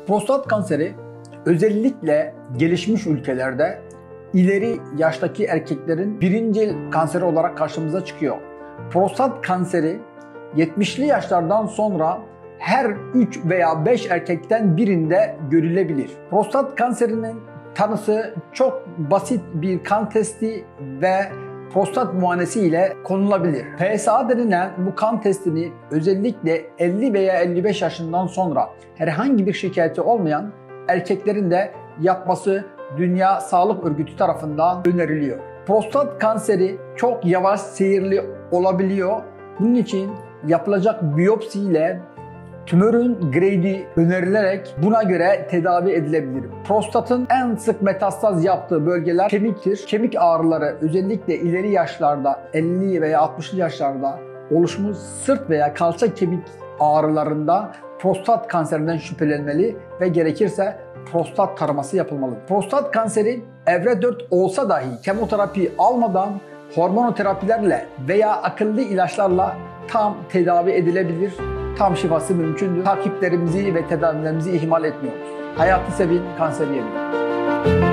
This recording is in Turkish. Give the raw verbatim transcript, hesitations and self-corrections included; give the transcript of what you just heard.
Prostat kanseri özellikle gelişmiş ülkelerde ileri yaştaki erkeklerin birincil kanseri olarak karşımıza çıkıyor. Prostat kanseri yetmişli yaşlardan sonra her üç veya beş erkekten birinde görülebilir. Prostat kanserinin tanısı çok basit bir kan testi ve prostat muayenesi ile konulabilir. P S A denilen bu kan testini özellikle elli veya elli beş yaşından sonra herhangi bir şikayeti olmayan erkeklerin de yapması Dünya Sağlık Örgütü tarafından öneriliyor. Prostat kanseri çok yavaş seyirli olabiliyor. Bunun için yapılacak biyopsi ile tümörün gradi önerilerek buna göre tedavi edilebilir. Prostatın en sık metastaz yaptığı bölgeler kemiktir. Kemik ağrıları özellikle ileri yaşlarda elli veya altmışlı yaşlarda oluşmuş sırt veya kalça kemik ağrılarında prostat kanserinden şüphelenmeli ve gerekirse prostat taraması yapılmalı. Prostat kanseri evre dört olsa dahi kemoterapi almadan hormonoterapilerle veya akıllı ilaçlarla tam tedavi edilebilir. Tam şifası mümkündür. Takiplerimizi ve tedavilerimizi ihmal etmiyoruz. Hayatı sevin, kanseri yenin.